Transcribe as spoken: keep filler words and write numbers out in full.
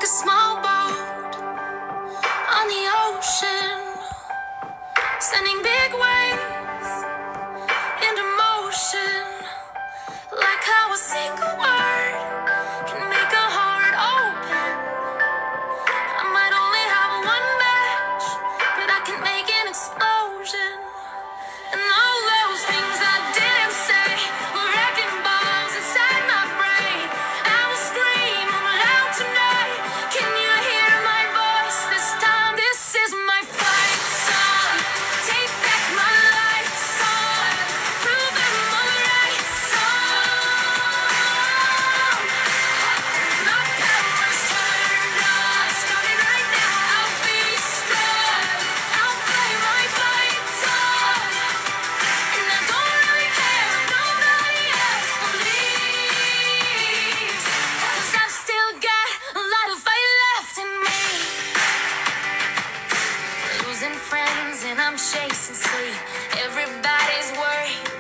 a small boat on the ocean, sending big waves into motion. Like how a single word can make a heart open. I might only have one match, but I can make an explosion. And all those things I didn't say were wrecking balls inside my brain. I will scream I'm loud tonight. Can you hear my voice this time? This is my fight song. Take back my life song. Prove I'm alright song. My power's turned on. Starting right now. I'll be strong. I'll play my fight song. And I don't really care if nobody else believes, 'cause I've still got a lot of fight left in me. Losing friends and I'm chasing sleep. Everybody's worried,